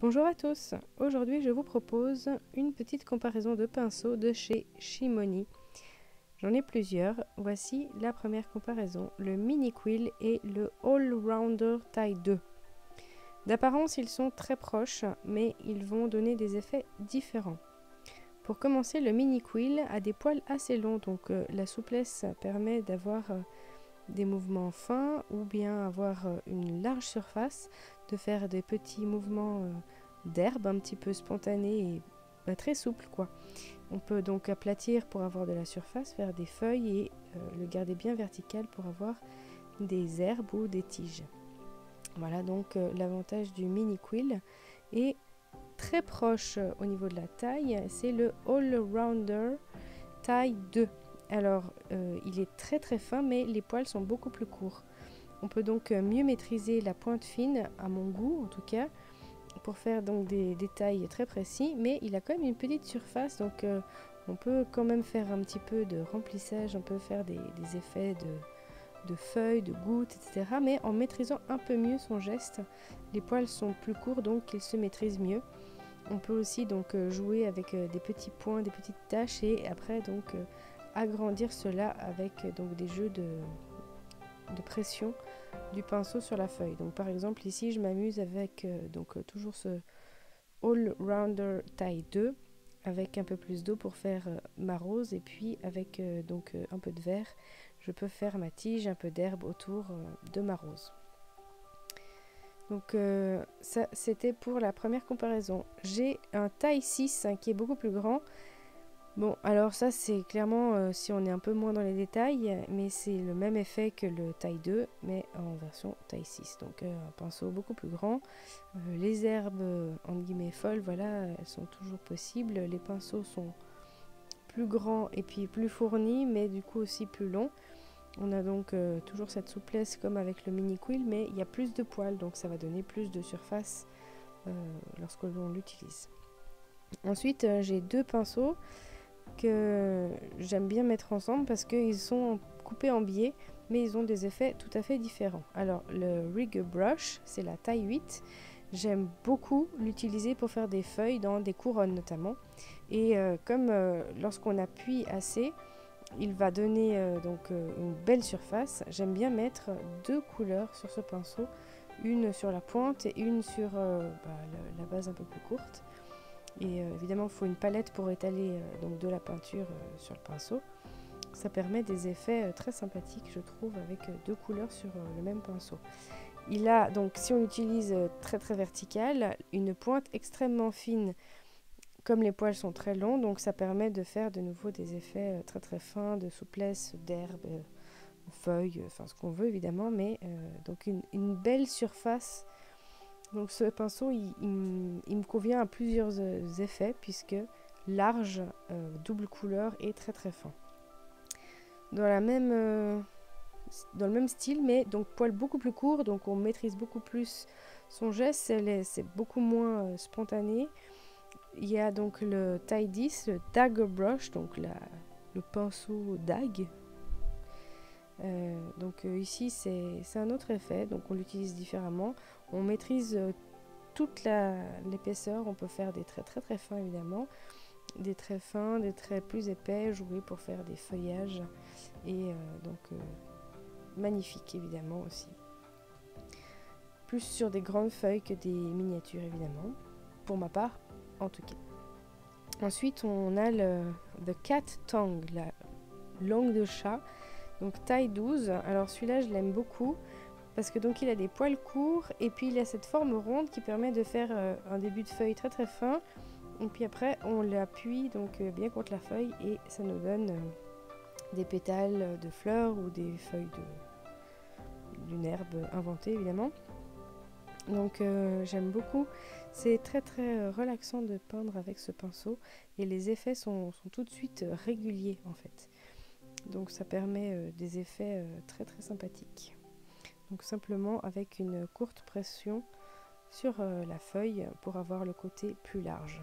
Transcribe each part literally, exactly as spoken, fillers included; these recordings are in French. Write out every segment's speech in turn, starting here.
Bonjour à tous, aujourd'hui je vous propose une petite comparaison de pinceaux de chez Shimony. J'en ai plusieurs, voici la première comparaison, le Mini Quill et le All Rounder Taille deux. D'apparence ils sont très proches, mais ils vont donner des effets différents. Pour commencer, le Mini Quill a des poils assez longs, donc euh, la souplesse permet d'avoir euh, des mouvements fins ou bien avoir euh, une large surface, de faire des petits mouvements euh, d'herbe un petit peu spontanés et bah, très souples quoi. On peut donc aplatir pour avoir de la surface, faire des feuilles et euh, le garder bien vertical pour avoir des herbes ou des tiges. Voilà donc euh, l'avantage du Mini Quill. Et très proche euh, au niveau de la taille, c'est le All Rounder Taille deux. Alors, euh, il est très très fin, mais les poils sont beaucoup plus courts. On peut donc mieux maîtriser la pointe fine, à mon goût en tout cas, pour faire donc des détails très précis, mais il a quand même une petite surface, donc euh, on peut quand même faire un petit peu de remplissage, on peut faire des, des effets de, de feuilles, de gouttes, et cetera. Mais en maîtrisant un peu mieux son geste, les poils sont plus courts, donc ils se maîtrisent mieux. On peut aussi donc jouer avec des petits points, des petites taches et après donc agrandir cela avec donc des jeux de, de pression du pinceau sur la feuille. Donc par exemple ici je m'amuse avec euh, donc euh, toujours ce All Rounder Taille deux avec un peu plus d'eau pour faire euh, ma rose et puis avec euh, donc euh, un peu de vert je peux faire ma tige, un peu d'herbe autour euh, de ma rose. Donc euh, ça c'était pour la première comparaison. J'ai un taille six hein, qui est beaucoup plus grand. Bon alors ça c'est clairement euh, si on est un peu moins dans les détails, mais c'est le même effet que le taille deux mais en version taille six. Donc euh, un pinceau beaucoup plus grand. Euh, les herbes euh, entre guillemets folles, voilà, elles sont toujours possibles. Les pinceaux sont plus grands et puis plus fournis, mais du coup aussi plus longs. On a donc euh, toujours cette souplesse comme avec le Mini Quill, mais il y a plus de poils, donc ça va donner plus de surface euh, lorsque l'on l'utilise. Ensuite, euh, j'ai deux pinceaux que j'aime bien mettre ensemble parce qu'ils sont coupés en biais, mais ils ont des effets tout à fait différents. Alors, le Rig Brush, c'est la taille huit. J'aime beaucoup l'utiliser pour faire des feuilles dans des couronnes notamment. Et euh, comme euh, lorsqu'on appuie assez, il va donner euh, donc euh, une belle surface. J'aime bien mettre deux couleurs sur ce pinceau, une sur la pointe et une sur euh, bah, la, la base un peu plus courte. Et euh, évidemment, il faut une palette pour étaler euh, donc de la peinture euh, sur le pinceau. Ça permet des effets euh, très sympathiques, je trouve, avec euh, deux couleurs sur euh, le même pinceau. Il a donc, si on l'utilise euh, très très vertical, une pointe extrêmement fine. Comme les poils sont très longs, donc ça permet de faire de nouveau des effets très très fins, de souplesse, d'herbe, euh, feuilles, enfin ce qu'on veut évidemment, mais euh, donc une, une belle surface. Donc ce pinceau, il, il, il me convient à plusieurs euh, effets, puisque large, euh, double couleur et très très fin. Dans, la même, euh, dans le même style, mais donc poils beaucoup plus courts, donc on maîtrise beaucoup plus son geste, c'est beaucoup moins euh, spontané. Il y a donc le taille dix, le Dagger Brush, donc la, le pinceau dague. Euh, donc euh, ici c'est un autre effet, donc on l'utilise différemment. On maîtrise euh, toute l'épaisseur, on peut faire des traits très très fins évidemment, des traits fins, des traits plus épais, jouer pour faire des feuillages et euh, donc euh, magnifique évidemment aussi. Plus sur des grandes feuilles que des miniatures évidemment, pour ma part en tout cas. Ensuite, on a le The Cat Tongue, la langue de chat, donc taille douze. Alors celui-là, je l'aime beaucoup parce que donc il a des poils courts et puis il a cette forme ronde qui permet de faire euh, un début de feuille très très fin. Et puis après, on l'appuie donc euh, bien contre la feuille et ça nous donne euh, des pétales de fleurs ou des feuilles d'une herbe inventée évidemment. Donc euh, j'aime beaucoup, c'est très très relaxant de peindre avec ce pinceau et les effets sont, sont tout de suite réguliers en fait. Donc ça permet euh, des effets euh, très très sympathiques. Donc simplement avec une courte pression sur euh, la feuille pour avoir le côté plus large.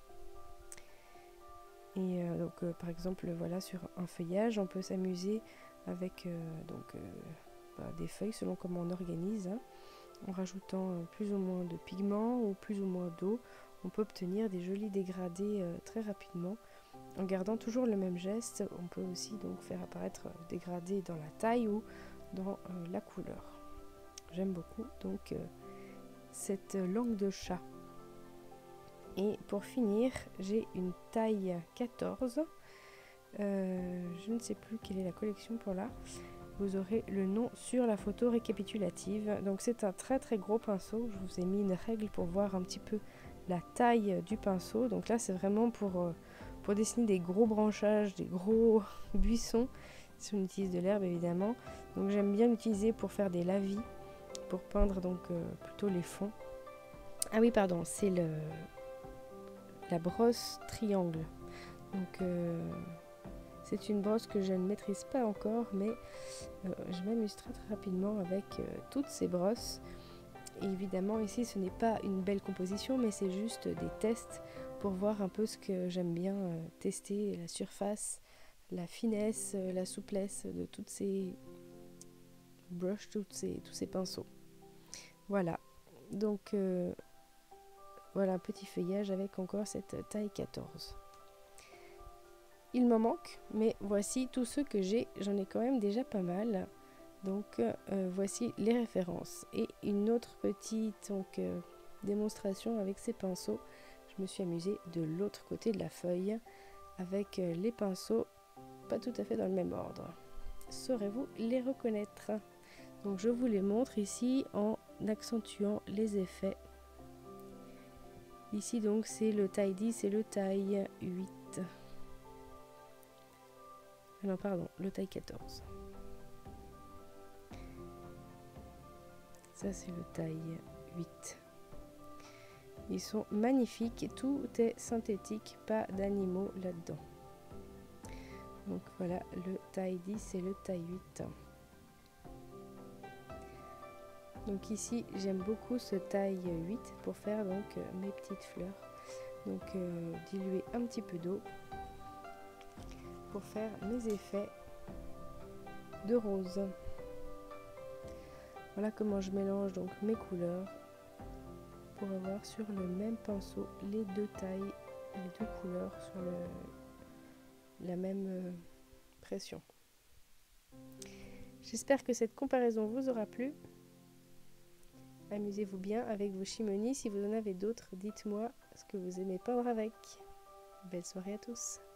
Et euh, donc euh, par exemple voilà sur un feuillage on peut s'amuser avec euh, donc, euh, bah, des feuilles selon comment on organise. Hein. en rajoutant euh, plus ou moins de pigments ou plus ou moins d'eau, on peut obtenir des jolis dégradés euh, très rapidement. En gardant toujours le même geste, on peut aussi donc faire apparaître des dégradés dans la taille ou dans euh, la couleur. J'aime beaucoup donc euh, cette langue de chat. Et pour finir, j'ai une taille quatorze. Euh, je ne sais plus quelle est la collection pour là. Vous aurez le nom sur la photo récapitulative. Donc c'est un très très gros pinceau. Je vous ai mis une règle pour voir un petit peu la taille du pinceau. Donc là c'est vraiment pour, euh, pour dessiner des gros branchages, des gros buissons. Si on utilise de l'herbe évidemment. Donc j'aime bien l'utiliser pour faire des lavis, pour peindre donc euh, plutôt les fonds. Ah oui pardon, c'est le la brosse triangle. Donc euh, c'est une brosse que je ne maîtrise pas encore, mais euh, je m'amuse très très rapidement avec euh, toutes ces brosses. Et évidemment ici ce n'est pas une belle composition, mais c'est juste des tests pour voir un peu ce que j'aime bien euh, tester, la surface, la finesse, euh, la souplesse de toutes ces brushes, toutes ces, tous ces pinceaux. Voilà, donc euh, voilà un petit feuillage avec encore cette taille quatorze. Il m'en manque, mais voici tous ceux que j'ai. J'en ai quand même déjà pas mal. Donc euh, voici les références. Et une autre petite donc, euh, démonstration avec ces pinceaux. Je me suis amusée de l'autre côté de la feuille avec euh, les pinceaux pas tout à fait dans le même ordre. Saurez-vous les reconnaître? Donc je vous les montre ici en accentuant les effets. Ici donc c'est le taille dix et le taille huit. Ah non pardon, le taille quatorze. Ça c'est le taille huit. Ils sont magnifiques, tout est synthétique, pas d'animaux là-dedans. Donc voilà le taille dix et le taille huit. Donc ici j'aime beaucoup ce taille huit pour faire donc euh, mes petites fleurs. Donc euh, diluer un petit peu d'eau pour faire mes effets de rose. Voilà comment je mélange donc mes couleurs pour avoir sur le même pinceau les deux tailles, les deux couleurs sur le, la même euh, pression. J'espère que cette comparaison vous aura plu. Amusez-vous bien avec vos Shimony. Si vous en avez d'autres, dites-moi ce que vous aimez peindre avec. Belle soirée à tous.